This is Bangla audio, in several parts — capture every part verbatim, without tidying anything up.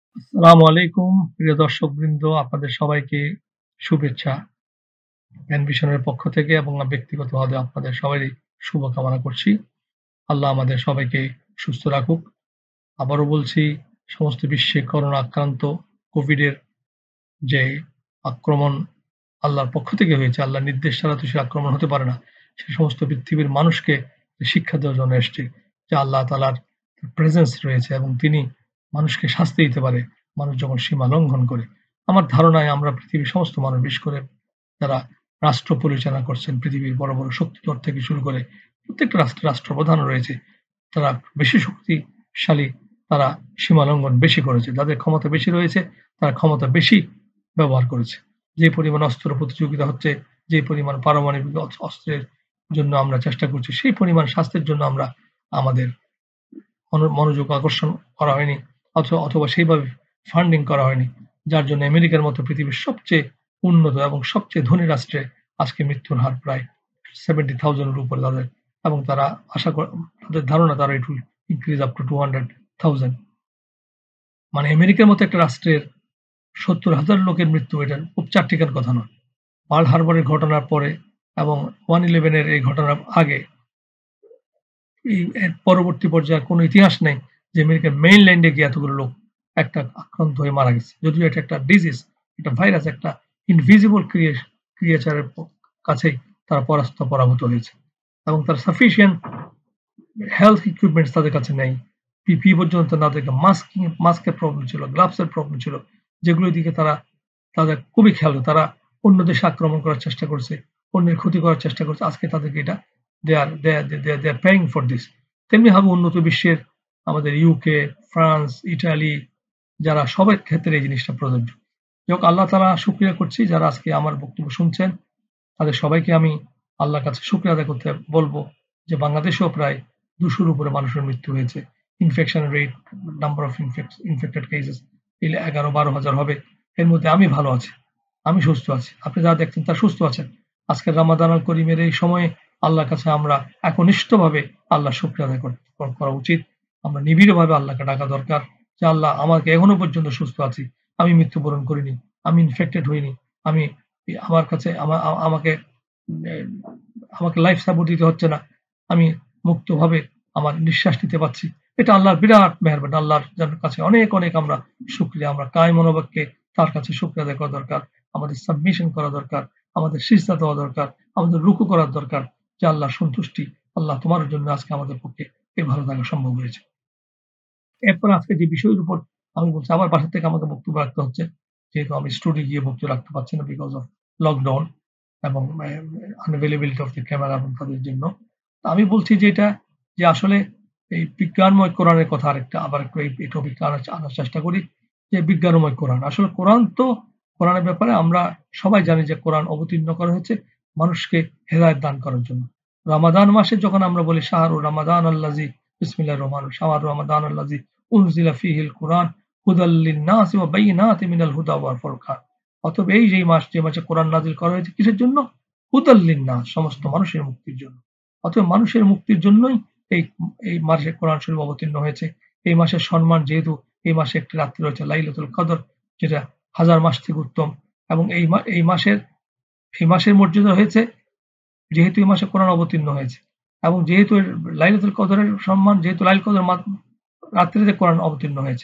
আসসালামু আলাইকুম প্রিয় দর্শকবৃন্দ, আপনাদের সবাইকে শুভেচ্ছা। জ্ঞান ভিশনের পক্ষ থেকে এবং ব্যক্তিগতভাবে আপনাদের সবারই শুভকামনা করছি। আল্লাহ আমাদের সবাইকে সুস্থ রাখুক। আবারও বলছি, সমস্ত বিশ্বে করোনা আক্রান্ত কোভিডের যে আক্রমণ আল্লাহর পক্ষ থেকে হয়েছে, আল্লাহর নির্দেশ ছাড়া তো সে আক্রমণ হতে পারে না। সে সমস্ত পৃথিবীর মানুষকে শিক্ষা দেওয়ার জন্য এসছে যে আল্লাহ তাআলার প্রেজেন্স রয়েছে এবং তিনি মানুষকে শাস্তি দিতে পারে মানুষ যখন সীমা লঙ্ঘন করে। আমার ধারণায় আমরা পৃথিবীর সমস্ত মানুষ, বিশেষ করে যারা রাষ্ট্র পরিচালনা করছেন, পৃথিবীর বড়, বড় শক্তিধর থেকে শুরু করে প্রত্যেকটা রাষ্ট্রে রাষ্ট্রপ্রধান রয়েছে। তারা বেশি শক্তিশালী, তারা সীমা লঙ্ঘন বেশি করেছে। যাদের ক্ষমতা বেশি রয়েছে তারা ক্ষমতা বেশি ব্যবহার করেছে। যে পরিমাণ অস্ত্র প্রতিযোগিতা হচ্ছে, যে পরিমাণ পারমাণবিক অস অস্ত্রের জন্য আমরা চেষ্টা করছি, সেই পরিমাণ স্বাস্থ্যের জন্য আমরা আমাদের মনো মনোযোগ আকর্ষণ করা হয়নি অথ অথবা সেইভাবে ফান্ডিং করা হয়নি। যার জন্য আমেরিকার মতো পৃথিবীর সবচেয়ে উন্নত এবং সবচেয়ে ধনী রাষ্ট্রে আজকে মৃত্যুর হার প্রায় সত্তর হাজার এর উপরে তাদের, এবং তারা আশা করে, তাদের ধারণা তারা it will increase up to two hundred thousand। মানে আমেরিকার মতো একটা রাষ্ট্রের সত্তর হাজার লোকের মৃত্যু, এটা খুব চারটিখানি কথা নয়। পার্ল হারবারের ঘটনার পরে এবং ওয়ান ইলেভেন এর এই ঘটনার আগে এই এর পরবর্তী পর্যায়ে কোনো ইতিহাস নেই যে আমেরিকার মেইনল্যান্ডে গিয়ে এতগুলো লোক একটা আক্রান্ত হয়ে মারা গেছে। যদিও এটা একটা ডিজিজ, একটা ভাইরাস, একটা ইনভিজিবল ক্রিয়ে ক্রিয়েচারের প কাছেই তারা পরাস্ত পরাভূত হয়েছে এবং তার সাফিসিয়েন্ট হেলথ ইকুইপমেন্টস তাদের কাছে নেই। পিপিই পর্যন্ত না থেকে মাস্কিং মাস্কের প্রবলেম ছিল, গ্লাভসের প্রবলেম ছিল, যেগুলোর দিকে তারা তাদের খুবই খেয়াল। তারা অন্য দেশে আক্রমণ করার চেষ্টা করছে, অন্যের ক্ষতি করার চেষ্টা করছে। আজকে তাদেরকে এটা they are they are they are they are paying for this. তেমনিভাবে উন্নত বিশ্বের আমাদের ইউকে, ফ্রান্স, ইটালি, যারা সবার ক্ষেত্রে এই জিনিসটা প্রযোজ্য। যাই হোক, আল্লাহ তাআলা শুকরিয়া করছি যারা আজকে আমার বক্তব্য শুনছেন, তাদের সবাইকে আমি আল্লাহর কাছে শুকরিয়া আদায় করতে বলব যে বাংলাদেশেও প্রায় দুশো র উপরে মানুষের মৃত্যু হয়েছে। Infection rate, number of infect infected cases এলে এগারো বারো হাজার হবে। এর মধ্যে আমি ভালো আছি, আমি সুস্থ আছি। আপনি যারা দেখছেন তারা সুস্থ আছেন। আজকের রমাদান আল করিমের এই সময়ে আল্লাহর কাছে আমরা একনিষ্ঠভাবে আল্লাহর শুকরিয়া আদায় কর করা উচিত। আমরা নিবিড়ভাবে আল্লাহকে ডাকা দরকার যে, "আল্লাহ, আমাকে এখনো পর্যন্ত সুস্থ আছি। আমি মৃত্যুবরণ করিনি। আমি ইনফেক্টেড হইনি। আমি এ আমার কাছে আমা আ আমাকে এ আমাকে লাইফ সাপোর্ট দিতে হচ্ছে না। আমি মুক্তভাবে আমার নিঃশ্বাস নিতে পারছি।" এটা আল্লাহর বিরাট মেহেরবানি। আল্লাহর যার কাছে অনেক, অনেক আমরা শুকরিয়া। আমরা কায় মনোবাক্যে তার কাছে শুকরিয়া আদায় করা দরকার। আমাদের সাবমিশন করা দরকার। আমাদের সিজদা দেওয়া দরকার। আমাদের রুকু করার দরকার যে, "আল্লাহর সন্তুষ্টি, আল্লাহ তোমার জন্য আজকে আমাদের পক্ষে এই ভালো থাকা সম্ভব হয়েছে।" এরপর আজকে যে বিষয়ের উপর আমি বলছি, আমার বাসা থেকে আমাকে বক্তব্য রাখতে হচ্ছে। যেহেতু আমি স্টুডিও গিয়ে বক্তব্য রাখতে পারছি না বিকজ অফ লকডাউন এবং uh unavailability of the camera এবং তাদের জন্য। তো আমি বলছি যে এটা যে আসলে এই বিজ্ঞানময় কোরআনের কথা আরেকটা আবার একটু এই এই টপিকটা আনার আনার চেষ্টা করি যে বিজ্ঞানময় কোরআন। আসলে কোরআন তো কোরআনের ব্যাপারে আমরা সবাই জানি যে কোরআন অবতীর্ণ করা হয়েছে মানুষকে হেদায়েত দান করার জন্য। রমাদান মাসে যখন আমরা বলি শাহরু রমাদান আল্লাযী বিসমিল্লাহির রহমানির শাহরু রমাদান আল্লাযী উনজিলা ফীহিল কুরআন হুদাল লিন-নাসি ওয়া বাইয়িনাতিন মিনাল হুদা ওয়াল ফুরকান। অতএব এই যে মাস, যে মাসে কোরআন নাযিল করা হয়েছে কিসের জন্য? হুদাল লিন-নাস, সমস্ত মানুষের মুক্তির জন্য। অতএব মানুষের মুক্তির জন্যই এই এই মাসে কোরআন শরীফ অবতীর্ণ হয়েছে। এই মাসের সম্মান, যেহেতু এই মাসে একটি রাত্রি রয়েছে লাইলাতুল কদর, যেটা হাজার মাস থেকে উত্তম, এবং এই মা এই মাসের এই মাসের মর্যাদা হয়েছে যেহেতু এই মাসে কোরআন অবতীর্ণ হয়েছে এবং যেহেতু এর লাইলাতুল কদরের সম্মান, যেহেতু লাইলাতুল কদর মা রাত্রিতে কোরআন অবতীর্ণ হয়েছে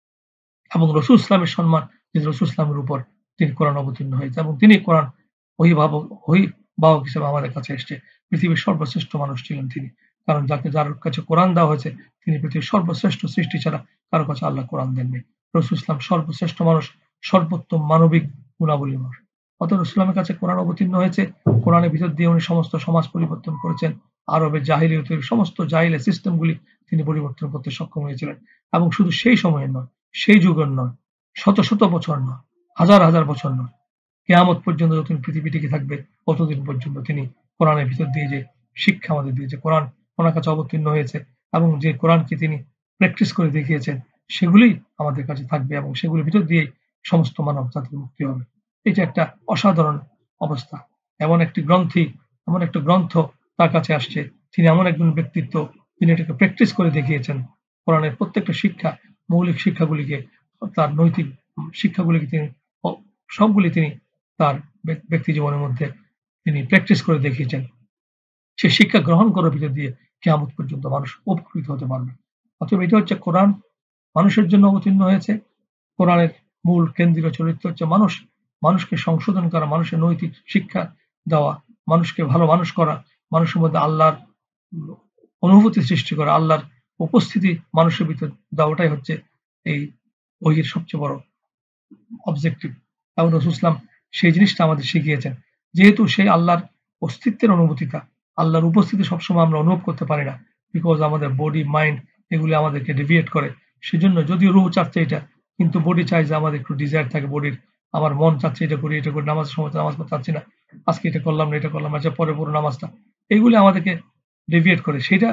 এবং রাসূল সাল্লাল্লাহু আলাইহি ওয়াসাল্লামের সম্মান, যে রাসূল সাল্লাল্লাহু আলাইহি ওয়াসাল্লামের উপর তিনি কোরআন অবতীর্ণ হয়েছে এবং তিনি কোরআন অভিভাবক অভিভাবক হিসেবে আমাদের কাছে এসছে। পৃথিবীর সর্বশ্রেষ্ঠ মানুষ ছিলেন তিনি। কারণ যাকে যার কাছে কোরআন দেওয়া হয়েছে তিনি পৃথিবীর সর্বশ্রেষ্ঠ সৃষ্টি ছাড়া কারো কাছে আল্লাহ কোরআন দেননি। রাসূল সাল্লাল্লাহু আলাইহি ওয়াসাল্লাম সর্বশ্রেষ্ঠ মানুষ, সর্বোত্তম মানবিক গুণাবলী মানুষ। অতএব রাসূল সাল্লাল্লাহু আলাইহি ওয়াসাল্লামের কাছে কোরআন অবতীর্ণ হয়েছে। কোরআনের ভিতর দিয়ে উনি সমস্ত সমাজ পরিবর্তন করেছেন। আরবের জাহিলিয়তের সমস্ত জাহিলি সিস্টেমগুলি তিনি পরিবর্তন করতে সক্ষম হয়েছিলেন এবং শুধু সেই সময়ের নয়, সেই যুগের নয়, শত, শত বছর নয়, হাজার, হাজার বছর নয়। কিয়ামত পর্যন্ত যতদিন পৃথিবী টিকে থাকবে ততদিন পর্যন্ত তিনি কোরআনের ভিতর দিয়ে যে শিক্ষা আমাদের দিয়েছে, কোরআন ওনার কাছে অবতীর্ণ হয়েছে এবং যে কোরআনকে তিনি প্র্যাকটিস করে দেখিয়েছেন সেগুলোই আমাদের কাছে থাকবে এবং সেগুলোর ভিতর দিয়েই সমস্ত মানব জাতির মুক্তি হবে। এটা একটা অসাধারণ অবস্থা। এমন একটি গ্রন্থি, এমন একটা গ্রন্থ তার কাছে আসছে। তিনি এমন একজন ব্যক্তিত্ব, তিনি এটাকে প্র্যাকটিস করে দেখিয়েছেন। কোরআনের প্রত্যেকটা শিক্ষা, মৌলিক শিক্ষাগুলিকে তার নৈতিক শিক্ষাগুলিকে তিনি অ সবগুলি তিনি তার ব্যক ব্যক্তি জীবনের মধ্যে তিনি প্র্যাকটিস করে দেখিয়েছেন। সে শিক্ষা গ্রহণ করার ভিতর দিয়ে কিয়ামত পর্যন্ত মানুষ উপকৃত হতে পারবে। অতএব এটা হচ্ছে কোরআন মানুষের জন্য অবতীর্ণ হয়েছে। কোরআনের মূল কেন্দ্রীয় চরিত্র হচ্ছে মানুষ। মানুষকে সংশোধন করা, মানুষের নৈতিক শিক্ষা দেওয়া, মানুষকে ভালো মানুষ করা, মানুষের মধ্যে আল্লাহর উম অনুভূতি সৃষ্টি করা, আল্লাহর উপস্থিতি মানুষের ভিতর দেওয়াটাই হচ্ছে এই বহির সবচেয়ে বড় অবজেক্টিভ। এবং রাসূল সাল্লাল্লাহু আলাইহি ওয়াসাল্লাম সেই জিনিসটা আমাদের শিখিয়েছেন। যেহেতু সেই আল্লাহর অস্তিত্বের অনুভূতিটা, আল্লাহর উপস্থিতি সবসময় আমরা অনুভব করতে পারি না। বিকজ আমাদের বডি, মাইন্ড এগুলি আমাদেরকে ডেভিয়েট করে। সেজন্য যদিও রুহ চাচ্ছে এটা, কিন্তু বডি চায় যে আমাদের একটু ডিজায়ার থাকে বডির। আমার মন চাচ্ছে এটা করি, এটা করি, নামাজের সময় তো নামাজ পড়তে চাচ্ছি না। আজকে এটা করলাম না, এটা করলাম না, আচ্ছা পরে পড়ব নামাজটা। এগুলি আমাদেরকে ডেভিয়েট করে। সেটা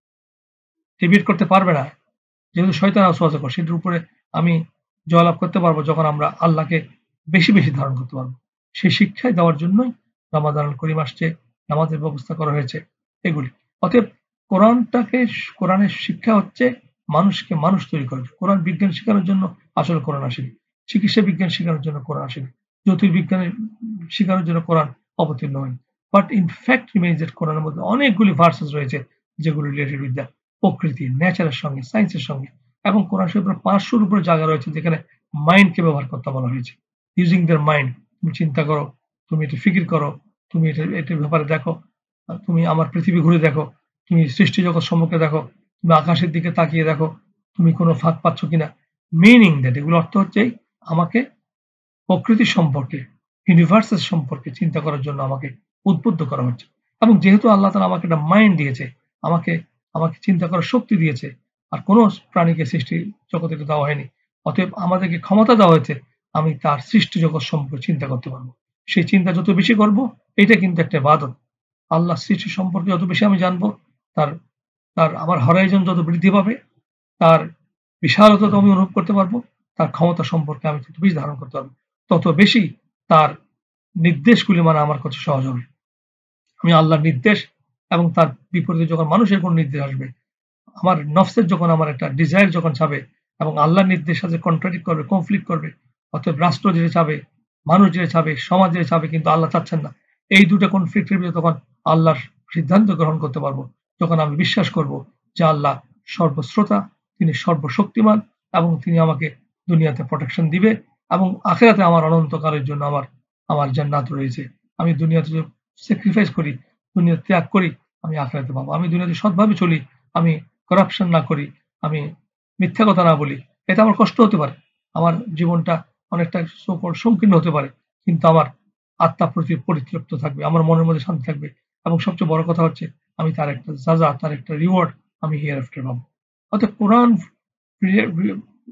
ডেভিয়েট করতে পারবে না। যেহেতু শয়তান ওয়াসওয়াসা করে, সেটার উপরে আমি জয়লাভ করতে পারবো যখন আমরা আল্লাহকে বেশি, বেশি ধারণ করতে পারবো। সেই শিক্ষাই দেওয়ার জন্যই রমাদানুল করিম আসছে, নামাজের ব্যবস্থা করা হয়েছে, এগুলি। অতএব কোরআনটাকে কোরআনের শিক্ষা হচ্ছে মানুষকে মানুষ তৈরি করার। কোরআন বিজ্ঞান শেখানোর জন্য আসলে কোরআন আসেনি। চিকিৎসা বিজ্ঞান শেখানোর জন্য কোরআন আসেনি। জ্যোতির্বিজ্ঞানের শেখানোর জন্য কোরআন অবতীর্ণ হয়নি। But in fact remains that কোরআনের মধ্যে অনেকগুলি ভার্সেস রয়েছে যেগুলো রিলেটেড উইথ দ্য প্রকৃতি, নেচারের সঙ্গে, সায়েন্সের সঙ্গে। এবং কোরআন শরীফের পাঁচশোর উপরে জায়গা রয়েছে যেখানে মাইন্ডকে ব্যবহার করতে বলা হয়েছে। Using their mind. তুমি চিন্তা করো, তুমি এটা ফিকির করো, তুমি এটা এটার ব্যাপারে দেখো, আ তুমি আমার পৃথিবী ঘুরে দেখো, তুমি সৃষ্টি জগৎ সম্মুখে দেখো, তুমি আকাশের দিকে তাকিয়ে দেখো, তুমি কোন ফাঁক পাচ্ছ কিনা। মিনিং দ্যাট এগুলোর অর্থ হচ্ছে আমাকে প্রকৃতি সম্পর্কে, ইউনিভার্সের সম্পর্কে চিন্তা করার জন্য আমাকে উদ্বুদ্ধ করা হচ্ছে। এবং যেহেতু আল্লাহ তাআলা আমাকে একটা মাইন্ড দিয়েছে, আমাকে আমাকে চিন্তা করার শক্তি দিয়েছে। আর কোন প্রাণীকে সৃষ্টি জগতে এটা দেওয়া হয়নি। অতএব আমাদেরকে ক্ষমতা দেওয়া হয়েছে, আমি তার সৃষ্টি জগৎ সম্পর্কে চিন্তা করতে পারবো। সেই চিন্তা যত বেশি করব, এটা কিন্তু একটা ইবাদত। আল্লাহর সৃষ্টি সম্পর্কে যত বেশি আমি জানবো, তার তার আমার হরাইজন যত বৃদ্ধি পাবে, তার বিশালতা যত আমি অনুভব করতে পারবো, তার ক্ষমতা সম্পর্কে আমি তত বেশি ধারণা করতে পারবো। তত বেশি তার নির্দেশগুলি মানা আমার কাছে সহজ হবে। আমি আল্লাহর নির্দেশ এবং তার বিপরীতে যখন মানুষের কোন নির্দেশ আসবে, আমার নফসের যখন আমার একটা ডিজায়ার যখন চাবে এবং আল্লাহর নির্দেশের সাথে কন্ট্রাডিক্ট করবে, কনফ্লিক্ট করবে, অতএব রাষ্ট্র যেটা চাবে, মানুষ যেটা চাবে, সমাজ যেটা চাবে কিন্তু আল্লাহ চাচ্ছেন না। এই দুটা কনফ্লিক্টের ভিতরে তখন আল্লাহর সিদ্ধান্ত গ্রহণ করতে পারবো। যখন আমি বিশ্বাস করব যে আল্লাহ সর্বশ্রোতা, তিনি সর্বশক্তিমান এবং তিনি আমাকে দুনিয়াতে প্রোটেকশন দিবে এবং আখিরাতে আমার অনন্তকালের জন্য আমার আমার জান্নাত রয়েছে। আমি দুনিয়াতে যদি স্যাক্রিফাইস করি, দুনিয়া ত্যাগ করি, আমি আখিরাতে পাবো। আমি দুনিয়াতে সৎভাবে চলি, আমি করাপশন না করি, আমি মিথ্যা কথা না বলি। এতে আমার কষ্ট হতে পারে। আমার জীবনটা অনেকটা সো কল্ড সংকীর্ণ হতে পারে। কিন্তু আমার আত্মা প্রতি পরিতৃপ্ত থাকবে। আমার মনের মধ্যে শান্তি থাকবে। এবং সবচেয়ে বড় কথা হচ্ছে আমি তার একটা সাজা, তার একটা রিওয়ার্ড আমি হিয়ার আফটার পাবো। অতএব কোরআন রিলে রি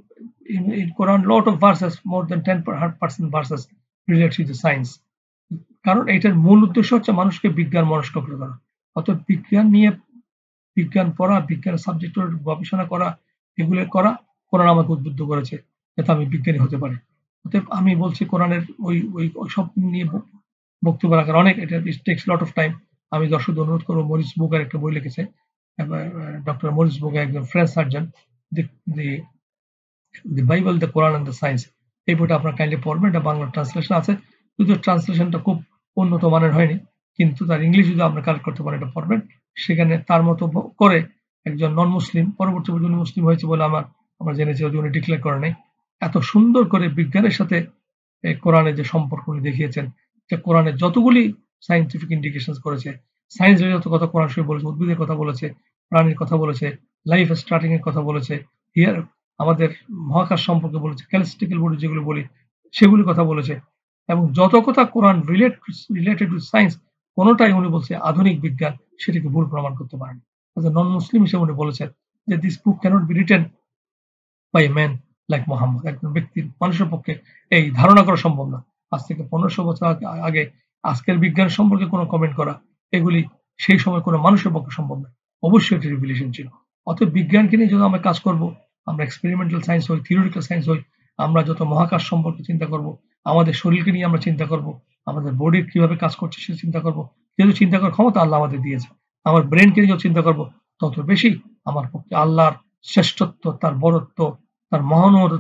in in Quran lot of verses, more than ten percent verses relate to the science. কারণ এটার মূল উদ্দেশ্য হচ্ছে মানুষকে বিজ্ঞান মনস্ক করে তোলা। অতএব বিজ্ঞান নিয়ে বিজ্ঞান পড়া, বিজ্ঞানের সাবজেক্টের গবেষণা করা, এগুলো করা কোরআন আমাকে উদ্বুদ্ধ করেছে যাতে আমি বিজ্ঞানী হতে পারি। অতএব আমি বলছি কোরআনের ওই ওই ওইসব নিয়ে ব বক্তব্য রাখার অনেক এটা it takes lot of time. আমি দর্শকদের অনুরোধ করব মরিস বুকার একটা বই লিখেছে। আ ডক্টর মরিস বুকার একজন French surgeon. The the the Bible, the Quran and the science. এই বইটা আপনারা কাইন্ডলি পড়বেন। এটা বাংলা ট্রান্সলেশন আছে। যদিও ট্রান্সলেশনটা খুব উন্নত মানের হয়নি। কিন্তু তার ইংলিশ যদি আপনারা কালেক্ট করতে পারেন এটা পড়বেন। সেখানে তার মতো ব করে একজন নন মুসলিম পরবর্তী পর্যায়ে উনি মুসলিম হয়েছে বলে আমার আমরা জেনেছি যদিও উনি ডিক্লেয়ার করে নাই। এত সুন্দর করে বিজ্ঞানের সাথে এ কোরআনের যে সম্পর্ক উনি দেখিয়েছেন, যে কোরআনের যতগুলি সায়েন্টিফিক ইন্ডিকেশনস করেছে, সায়েন্স এর যত কথা কোরআন শরীফ বলেছে, উদ্ভিদের কথা বলেছে, প্রাণীর কথা বলেছে, লাইফ স্টার্টিং এর কথা বলেছে, হিয়ার আমাদের মহাকাশ সম্পর্কে বলেছে, ক্যালিস্টিক্যাল বডি যেগুলো বলি সেগুলির কথা বলেছে। এবং যত কথা Quran relate related with science কোনটাই উনি বলছে আধুনিক বিজ্ঞান সেটাকে ভুল প্রমাণ করতে পারেন। এজ এ নন মুসলিম হিসেবে উনি বলেছেন যে this book cannot be written by a man like Muhammad. একজন ব্যক্তির মানুষের পক্ষে এই ধারণা করা সম্ভব না। আজ থেকে পনেরোশো বছর আগে আগে আজকের বিজ্ঞান সম্পর্কে কোনো কমেন্ট করা এগুলি সেই সময় কোনো মানুষের পক্ষে সম্ভব না। অবশ্যই এটি রিভিলেশন ছিল। অতএব বিজ্ঞানকে নিয়ে যদি আমরা কাজ করব, আমরা এক্সপেরিমেন্টাল সায়েন্স হই, থিওরিটিক্যাল সায়েন্স হই, আমরা যত মহাকাশ সম্পর্কে চিন্তা করব, আমাদের শরীরকে নিয়ে আমরা চিন্তা করব, আমাদের বডি কিভাবে কাজ করছে সেটা চিন্তা করব। যেহেতু চিন্তা করার ক্ষমতা আল্লাহ আমাদের দিয়েছে। আমার ব্রেইনকে নিয়ে যত চিন্তা করব তত বেশি আমার পক্ষে আল্লাহর শ্রেষ্ঠত্ব, তার বড়ত্ব, তার মহানুভবতা,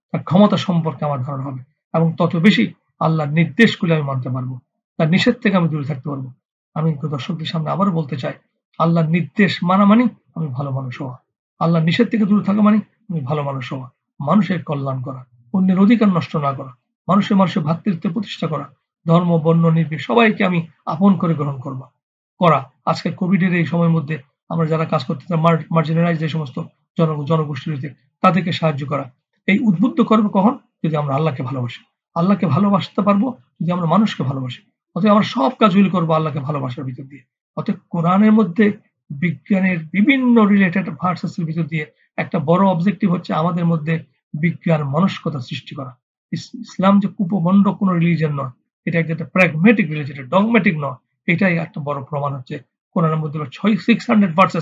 তার ক্ষমতা সম্পর্কে আমার ধারণা হবে এবং তত বেশি আল্লাহর নির্দেশগুলো আমি মানতে পারবো। তার নিষেধ থেকে আমি দূরে থাকতে পারবো। আমি দর্শকদের সামনে আবারও বলতে চাই, আল্লাহর নির্দেশ মানা মানেই আমি ভালো মানুষ হওয়া। আল্লাহর নিষেধ থেকে দূরে থাকা মানেই আমি ভালো মানুষ হওয়া। মানুষের কল্যাণ করা, অন্যের অধিকার নষ্ট না করা, মানুষে, মানুষের ভ্রাতৃত্ব প্রতিষ্ঠা করা, ধর্ম, বর্ণ নির্বিশেষে সবাইকে আমি আপন করে গ্রহণ করবা করা। আজকে কোভিডের এই সময়ের মধ্যে আমরা যারা কাজ করতেছি মার মার্জিনালাইজড যে সমস্ত জন জনগোষ্ঠী রয়েছে তাদেরকে সাহায্য করা। এই উদ্বুদ্ধ করবে কখন? যদি আমরা আল্লাহকে ভালোবাসি। আল্লাহকে ভালোবাসতে পারবো যদি আমরা মানুষকে ভালোবাসি। অতএব আমরা সব কাজগুলি করবো আল্লাহকে ভালোবাসার ভিতর দিয়ে। অতএব কোরআনের মধ্যে বিজ্ঞানের বিভিন্ন রিলেটেড ভার্সেস এর ভিতর দিয়ে একটা বড় অবজেক্টিভ হচ্ছে আমাদের মধ্যে বিজ্ঞান মনস্কতা সৃষ্টি করা। ইস ইসলাম যে কুপমন্ড কোনো রিলিজিয়ন নয়। এটা একটা প্র্যাগমেটিক রিলিজিয়ন, এটা ডগমেটিক নয়। এটাই একটা বড় প্রমাণ হচ্ছে কোরআনের মধ্যে ছয় six hundred verses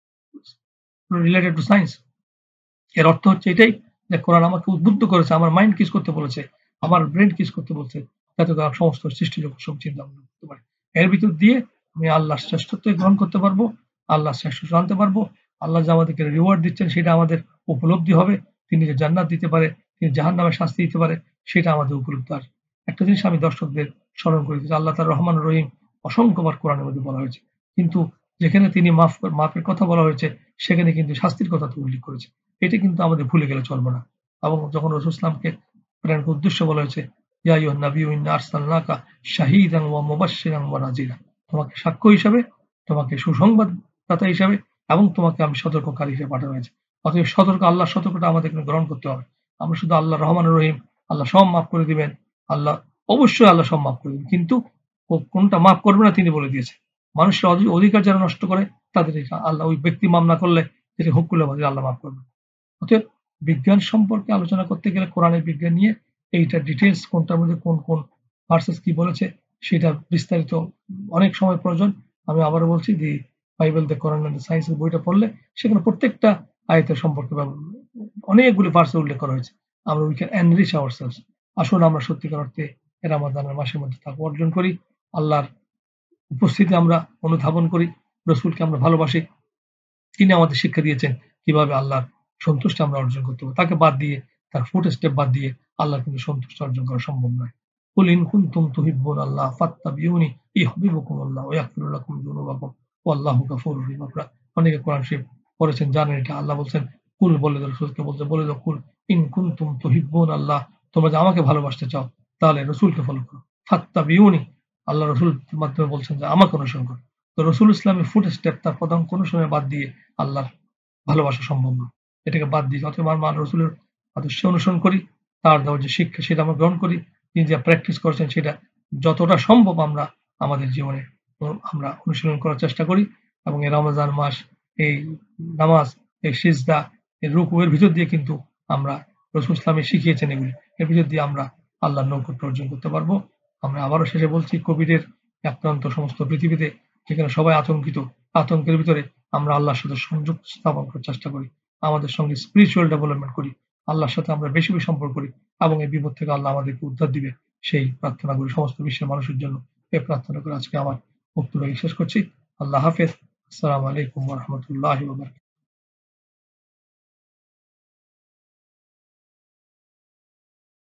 related to science. এর অর্থ হচ্ছে এটাই যে কোরআন আমাকে উদ্বুদ্ধ করেছে, আমার মাইন্ড কিস করতে বলেছে, আমার ব্রেন কিস করতে বলছে, যাতে করে সমস্ত সৃষ্টিজগৎ সব চিন্তা ভাবনা করতে পারি। এর ভিতর দিয়ে আমি আল্লাহর শ্রেষ্ঠত্ব গ্রহণ করতে পারবো, আল্লাহর শ্রেষ্ঠত্ব জানতে পারবো, আল্লাহ যে আমাদেরকে রিওয়ার্ড দিচ্ছেন সেটা আমাদের উপলব্ধি হবে, তিনি যে জান্নাত দিতে পারে, তিনি জাহান্নামের শাস্তি দিতে পারে সেটা আমাদের উপলব্ধি আসবে। একটা জিনিস আমি দর্শকদের স্মরণ করে দিচ্ছি, আল্লাহ তাআলা রহমান রহিম অসংখ্যবার কোরআনের মধ্যে বলা হয়েছে। কিন্তু যেখানে তিনি মাফ মাফের কথা বলা হয়েছে সেখানে কিন্তু শাস্তির কথা তো উল্লেখ করেছে। এটা কিন্তু আমাদের ভুলে গেলে চলবে না। এবং যখন রাসূল সাল্লাল্লাহু আলাইহি ওয়াসাল্লামকে প্রেরণের উদ্দেশ্য বলা হয়েছে, ইয়া আইয়ুহান নাবিয়্যু ইন্না আরসালনাকা শাহীদান ওয়া মুবাশশিরান ওয়া নাযীরা। তোমাকে সাক্ষ্য হিসাবে, তোমাকে সুসংবাদদাতা হিসাবে এবং তোমাকে আমি সতর্ককারী হিসেবে পাঠানো হয়েছে। অতএব সতর্ক আল্লাহর সতর্কতা আমাদেরকে গ্রহণ করতে হবে। আমরা শুধু আল্লাহ রহমান রহিম, আল্লাহ সব মাফ করে দিবেন। আল্লাহ অবশ্যই আল্লাহ সব মাফ করে দিবেন। কিন্তু কো কোনটা মাফ করবে না তিনি বলে দিয়েছেন। মানুষের অধি অধিকার যারা নষ্ট করে তাদের আল্লাহ ওই ব্যক্তি মাফ না করলে সেটা হুক করলে আল্লাহ মাফ করবে। অতএব বিজ্ঞান সম্পর্কে আলোচনা করতে গেলে কোরআনের বিজ্ঞান নিয়ে এইটা ডিটেইলস কোনটার মধ্যে কোন, কোন ভার্সেস কি বলেছে সেটা বিস্তারিত অনেক সময় প্রয়োজন। আমি আবারও বলছি the Bible the Quran and the science এর বইটা পড়লে সেখানে প্রত্যেকটা আয়াতের সম্পর্কে অনেকগুলি ভার্সে উল্লেখ করা হয়েছে। আমরা উই ক্যান এনরিচ আওয়ারসেলভস। আসুন আমরা সত্যিকার অর্থে এ রমাদানের মাসের মধ্যে তাকওয়া অর্জন করি। আল্লাহর উপস্থিতি আমরা অনুধাবন করি। রাসূলকে আমরা ভালোবাসি। তিনি আমাদের শিক্ষা দিয়েছেন কিভাবে আল্লাহর সন্তুষ্টি আমরা অর্জন করতে পারবো। তাকে বাদ দিয়ে, তার ফুট স্টেপ বাদ দিয়ে আল্লাহর কিন্তু সন্তুষ্টি অর্জন করা সম্ভব নয়। কুল ইন কুনতুম তুহিব্বুনাল্লাহ ফাত্তাবিউনি ইউহিব্বুকুমুল্লাহ ওয়া ইয়াগফির লাকুম যুনুবাকুম ওয়াল্লাহু গফুরুর রহিম। আপনারা অনেকে কোরআন শরীফ পড়েছেন, জানেন এটা। আল্লাহ বলছেন, কুল বলে দাও, রাসূলকে বলতে বলে দাও, কুল ইন কুনতুম তুহিব্বুনাল্লাহ, তোমরা যে আমাকে ভালোবাসতে চাও তাহলে রাসূলকে ফলো করো। ফাত্তাবিউনি, আল্লাহ রাসূলের মাধ্যমে বলছেন যে আমাকে অনুসরণ করো। তো রাসূল ইসলামের ফুট স্টেপ তার পদাঙ্ক অনুসরণে বাদ দিয়ে আল্লাহর ভালোবাসা সম্ভব না। এটাকে বাদ দিয়ে অতএব আমরা রাসূলের আদর্শ অনুসরণ করি, তার দেওয়া যে শিক্ষা সেটা আমরা গ্রহণ করি, তিনি যা প্র্যাকটিস করেছেন সেটা যতটা সম্ভব আমরা আমাদের জীবনে আমরা অনুশীলন করার চেষ্টা করি। এবং এই রমজান মাস, এই নামাজ, এই সিজদা, এই রুকু এর ভিতর দিয়ে কিন্তু আমরা রাসূল ইসলামে শিখিয়েছেন এগুলি। এর ভিতর দিয়ে আমরা আল্লাহর নৈকট্য অর্জন করতে পারবো। আমরা আবারও শেষে বলছি, কোভিডের আক্রান্ত সমস্ত পৃথিবীতে যেখানে সবাই আতঙ্কিত, আতঙ্কের ভিতরে আমরা আল্লাহর সাথে সংযোগ স্থাপন করার চেষ্টা করি। আমাদের সঙ্গে স্পিরিচুয়াল ডেভেলপমেন্ট করি। আল্লাহর সাথে আমরা বেশি, বেশি সম্পর্ক করি এবং এই বিপদ থেকে আল্লাহ আমাদেরকে উদ্ধার দিবে সেই প্রার্থনা করি সমস্ত বিশ্বের মানুষের জন্য। এই প্রার্থনা করে আজকে আমার বক্তব্য শেষ করছি। আল্লাহ হাফেজ। আসসালামু আলাইকুম ওয়া রাহমাতুল্লাহি ওয়া বারাকাতুহু।